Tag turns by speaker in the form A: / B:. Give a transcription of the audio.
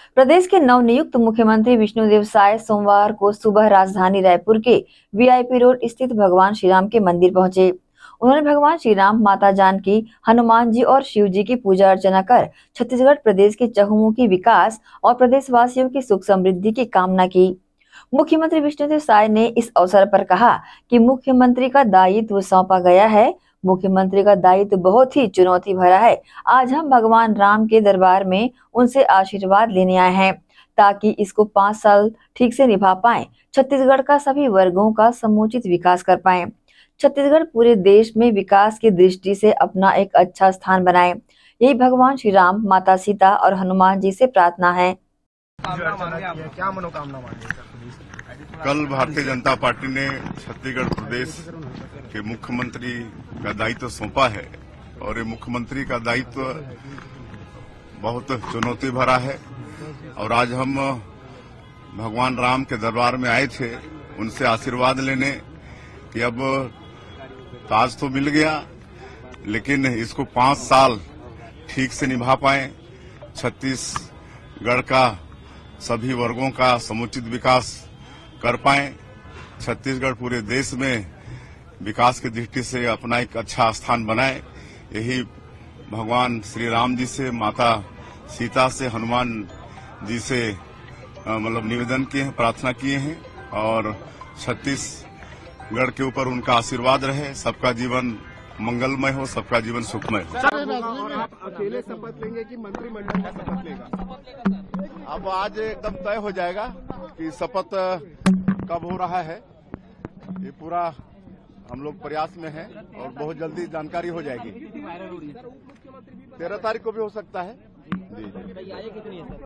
A: प्रदेश के नवनियुक्त मुख्यमंत्री विष्णुदेव साय सोमवार को सुबह राजधानी रायपुर के वीआईपी रोड स्थित भगवान श्री राम के मंदिर पहुंचे। उन्होंने भगवान श्री राम, माता जानकी, हनुमान जी और शिव जी की पूजा अर्चना कर छत्तीसगढ़ प्रदेश के चहुमुखी विकास और प्रदेशवासियों की सुख समृद्धि की कामना की। मुख्यमंत्री विष्णुदेव साय ने इस अवसर पर कहा कि मुख्यमंत्री का दायित्व सौंपा गया है। मुख्यमंत्री का दायित्व बहुत ही चुनौती भरा है। आज हम भगवान राम के दरबार में उनसे आशीर्वाद लेने आए हैं ताकि इसको 5 साल ठीक से निभा पाएं, छत्तीसगढ़ का सभी वर्गों का समुचित विकास कर पाएं, छत्तीसगढ़ पूरे देश में विकास की दृष्टि से अपना एक अच्छा स्थान बनाए। यही भगवान श्री राम, माता सीता और हनुमान जी से प्रार्थना है।
B: क्या मनोकामना मांगी?
C: कल भारतीय जनता पार्टी ने छत्तीसगढ़ प्रदेश के मुख्यमंत्री का दायित्व सौंपा है और ये मुख्यमंत्री का दायित्व बहुत चुनौती भरा है। और आज हम भगवान राम के दरबार में आए थे उनसे आशीर्वाद लेने कि अब ताज तो मिल गया, लेकिन इसको 5 साल ठीक से निभा पाए, छत्तीसगढ़ का सभी वर्गों का समुचित विकास कर पाए, छत्तीसगढ़ पूरे देश में विकास की दृष्टि से अपना एक अच्छा स्थान बनाए। यही भगवान श्री राम जी से, माता सीता से, हनुमान जी से मतलब निवेदन किए हैं, प्रार्थना किए हैं और छत्तीसगढ़ के ऊपर उनका आशीर्वाद रहे। सबका जीवन मंगलमय हो, सबका जीवन सुखमय हो।
B: आप अकेले शपथ लेंगे कि मंत्रिमंडल का शपथ लेगा?
C: अब आज एकदम तय हो जाएगा कि शपथ कब हो रहा है। ये पूरा हम लोग प्रयास में हैं और बहुत जल्दी जानकारी हो जाएगी। 13 तारीख को भी हो सकता है। जी।